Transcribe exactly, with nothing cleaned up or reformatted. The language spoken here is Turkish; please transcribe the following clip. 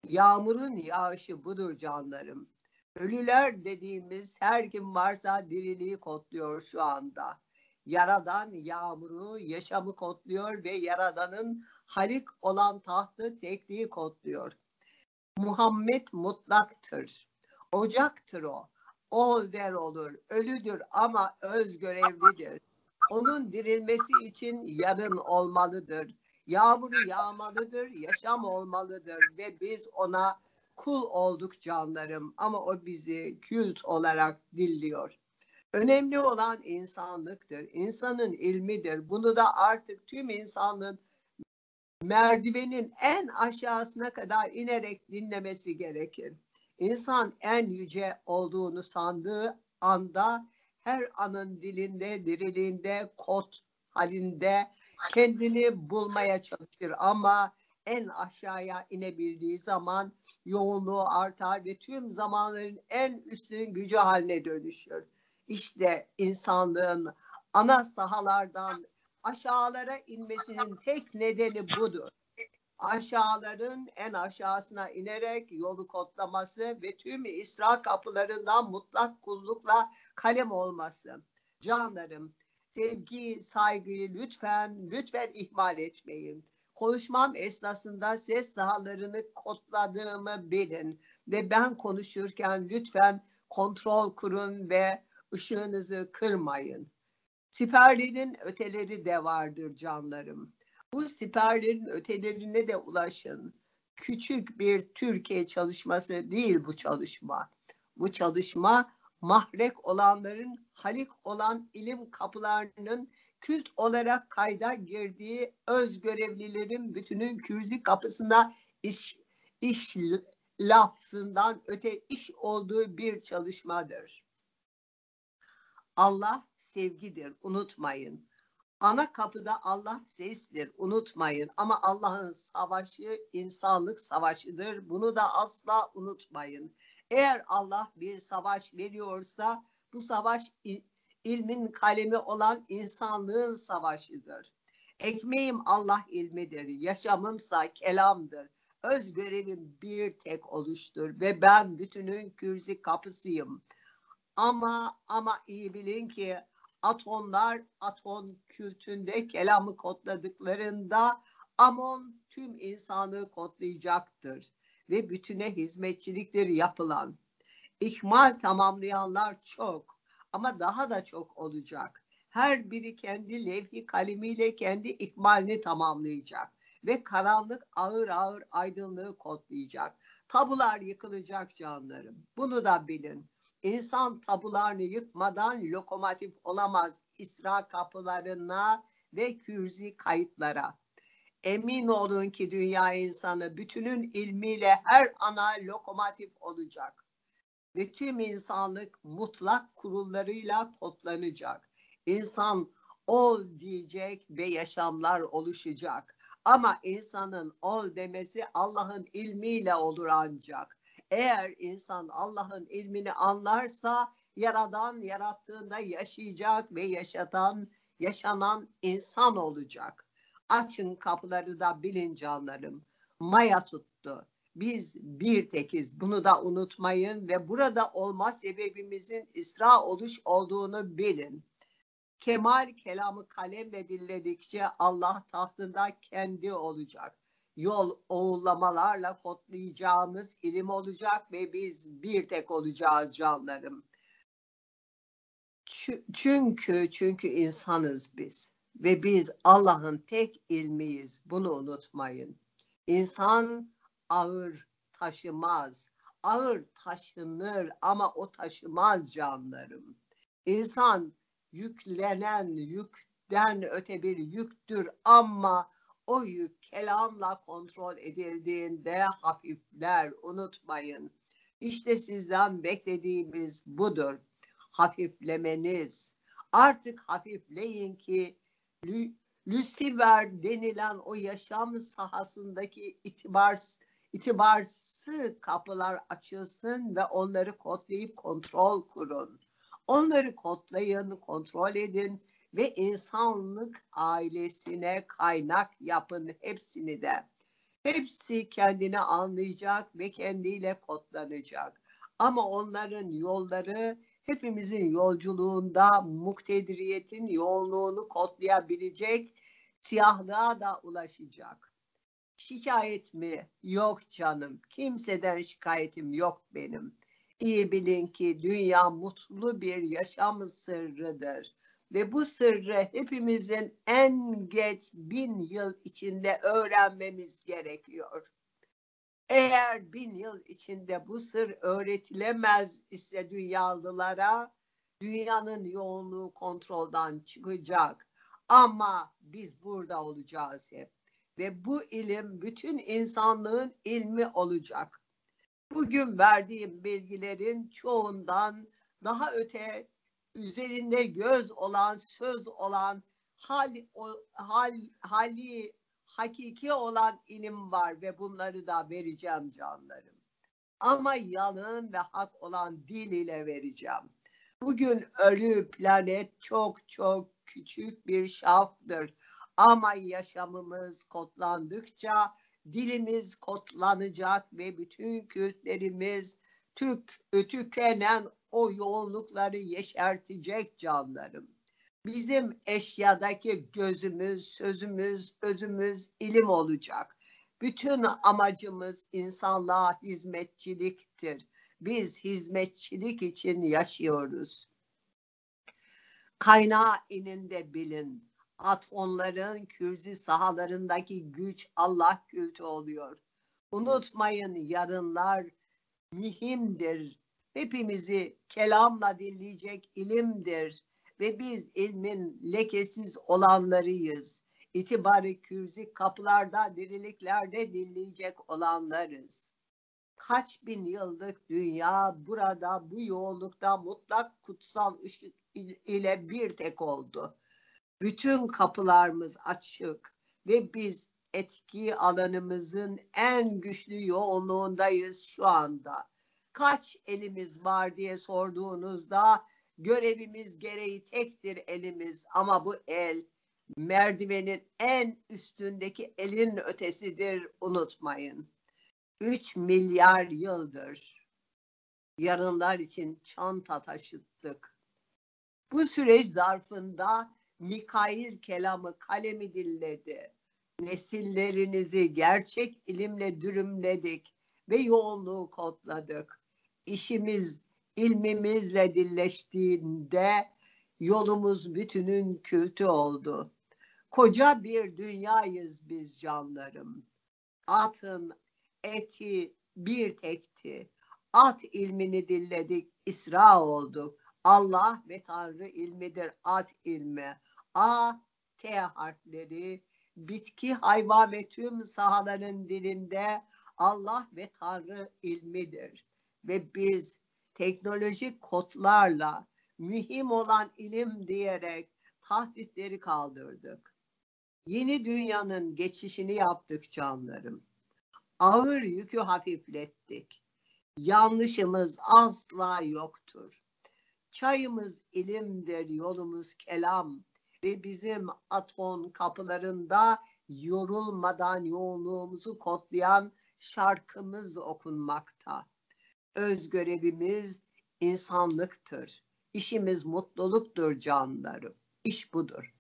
Yağmurun yağışı budur canlarım. Ölüler dediğimiz her kim varsa diriliği kodluyor şu anda. Yaradan yağmuru, yaşamı kodluyor ve Yaradan'ın Halik olan tahtı tekliği kodluyor. Muhammed mutlaktır. Ocaktır o. Ol der olur. Ölüdür ama öz görevlidir. Onun dirilmesi için yarın olmalıdır. Yağmuru yağmalıdır, yaşam olmalıdır ve biz ona kul olduk canlarım ama o bizi kült olarak dilliyor. Önemli olan insanlıktır, insanın ilmidir. Bunu da artık tüm insanlığın merdivenin en aşağısına kadar inerek dinlemesi gerekir. İnsan en yüce olduğunu sandığı anda her anın dilinde, diriliğinde, kod halinde kendini bulmaya çalışır. Ama en aşağıya inebildiği zaman yoğunluğu artar ve tüm zamanların en üstün gücü haline dönüşür. İşte insanlığın ana sahalardan aşağılara inmesinin tek nedeni budur. Aşağıların en aşağısına inerek yolu kodlaması ve tüm İsra kapılarından mutlak kullukla kalem olması. Canlarım, sevgi, saygıyı lütfen, lütfen ihmal etmeyin. Konuşmam esnasında ses sahalarını kodladığımı bilin ve ben konuşurken lütfen kontrol kurun ve ışığınızı kırmayın. Siperlerin öteleri de vardır canlarım. Bu siperlerin ötelerine de ulaşın. Küçük bir Türkiye çalışması değil bu çalışma. Bu çalışma mahrek olanların halik olan ilim kapılarının kült olarak kayda girdiği öz görevlilerin bütünün kürzi kapısına iş, iş lafzından öte iş olduğu bir çalışmadır. Allah sevgidir, unutmayın. Ana kapıda Allah sestir, unutmayın. Ama Allah'ın savaşı insanlık savaşıdır. Bunu da asla unutmayın. Eğer Allah bir savaş veriyorsa bu savaş ilmin kalemi olan insanlığın savaşıdır. Ekmeğim Allah ilmidir, yaşamımsa kelamdır. Öz görevim bir tek oluştur ve ben bütünün kürzi kapısıyım. Ama ama iyi bilin ki atomlar atom kültünde kelamı kodladıklarında Amon tüm insanlığı kodlayacaktır ve bütüne hizmetçiliktir yapılan. İhmal tamamlayanlar çok ama daha da çok olacak. Her biri kendi levh-i kalemiyle kendi ihmalini tamamlayacak ve karanlık ağır ağır aydınlığı kodlayacak. Tabular yıkılacak canlarım. Bunu da bilin. İnsan tabularını yıkmadan lokomotif olamaz İsra kapılarına ve kürzi kayıtlara. Emin olun ki dünya insanı bütünün ilmiyle her ana lokomotif olacak. Ve tüm insanlık mutlak kurullarıyla kodlanacak. İnsan ol diyecek ve yaşamlar oluşacak. Ama insanın ol demesi Allah'ın ilmiyle olur ancak. Eğer insan Allah'ın ilmini anlarsa Yaradan yarattığında yaşayacak ve yaşatan, yaşanan insan olacak. Açın kapıları da bilin canlarım. Maya tuttu. Biz bir tekiz. Bunu da unutmayın ve burada olma sebebimizin İsra oluş olduğunu bilin. Kemal kelamı kalemle dinledikçe Allah tahtında kendi olacak. Yol oğullamalarla kodlayacağımız ilim olacak ve biz bir tek olacağız canlarım. Çünkü çünkü insanız biz ve biz Allah'ın tek ilmiyiz. Bunu unutmayın. İnsan ağır taşımaz. Ağır taşınır ama o taşımaz canlarım. İnsan yüklenen yükten öte bir yüktür ama o yük kelamla kontrol edildiğinde hafifler, unutmayın. İşte sizden beklediğimiz budur. Hafiflemeniz. Artık hafifleyin ki Lucifer denilen o yaşam sahasındaki itibar, itibarsı kapılar açılsın ve onları kodlayıp kontrol kurun. Onları kodlayın, kontrol edin ve insanlık ailesine kaynak yapın hepsini de. Hepsi kendini anlayacak ve kendiyle kodlanacak. Ama onların yolları hepimizin yolculuğunda muktediriyetin yoğunluğunu kodlayabilecek siyahlığa da ulaşacak. Şikayet mi? Yok canım. Kimseden şikayetim yok benim. İyi bilin ki dünya mutlu bir yaşam sırrıdır. Ve bu sırrı hepimizin en geç bin yıl içinde öğrenmemiz gerekiyor. Eğer bin yıl içinde bu sır öğretilemez ise dünyalılara, dünyanın yoğunluğu kontrolden çıkacak. Ama biz burada olacağız hep. Ve bu ilim bütün insanlığın ilmi olacak. Bugün verdiğim bilgilerin çoğundan daha öte, üzerinde göz olan, söz olan, hal, hal, hali, hakiki olan ilim var ve bunları da vereceğim canlarım. Ama yalın ve hak olan dil ile vereceğim. Bugün ölü planet çok çok küçük bir şaftır. Ama yaşamımız kodlandıkça dilimiz kodlanacak ve bütün kültlerimiz tük, tükenen o yoğunlukları yeşertecek canlarım. Bizim eşyadaki gözümüz, sözümüz, özümüz ilim olacak. Bütün amacımız insanlığa hizmetçiliktir. Biz hizmetçilik için yaşıyoruz. Kaynağı eninde bilin. Atomların kürzi sahalarındaki güç Allah kültü oluyor. Unutmayın yarınlar mühimdir. Hepimizi kelamla dinleyecek ilimdir. Ve biz ilmin lekesiz olanlarıyız. İtibarı kürzi kapılarda, diriliklerde dinleyecek olanlarız. Kaç bin yıllık dünya burada bu yoğunlukta mutlak kutsal ışık ile bir tek oldu. Bütün kapılarımız açık ve biz etki alanımızın en güçlü yoğunluğundayız şu anda. Kaç elimiz var diye sorduğunuzda görevimiz gereği tektir elimiz ama bu el merdivenin en üstündeki elin ötesidir, unutmayın. Üç milyar yıldır yarınlar için çanta taşıttık. Bu süreç zarfında Mikail kelamı kalemi dilledi. Nesillerinizi gerçek ilimle dürümledik ve yoğunluğu kodladık. İşimiz ilmimizle dilleştiğinde yolumuz bütünün kültü oldu. Koca bir dünyayız biz canlarım. Atın eti bir tekti. At ilmini dilledik, İsra olduk. Allah ve Tanrı ilmidir at ilmi. A, T harfleri, bitki, hayvan ve tüm sahaların dilinde Allah ve Tanrı ilmidir. Ve biz teknolojik kodlarla mühim olan ilim diyerek tahditleri kaldırdık. Yeni dünyanın geçişini yaptık canlarım. Ağır yükü hafiflettik. Yanlışımız asla yoktur. Çayımız ilimdir, yolumuz kelam ve bizim atom kapılarında yorulmadan yoğunluğumuzu kodlayan şarkımız okunmakta. Öz görevimiz insanlıktır. İşimiz mutluluktur canlarım. İş budur.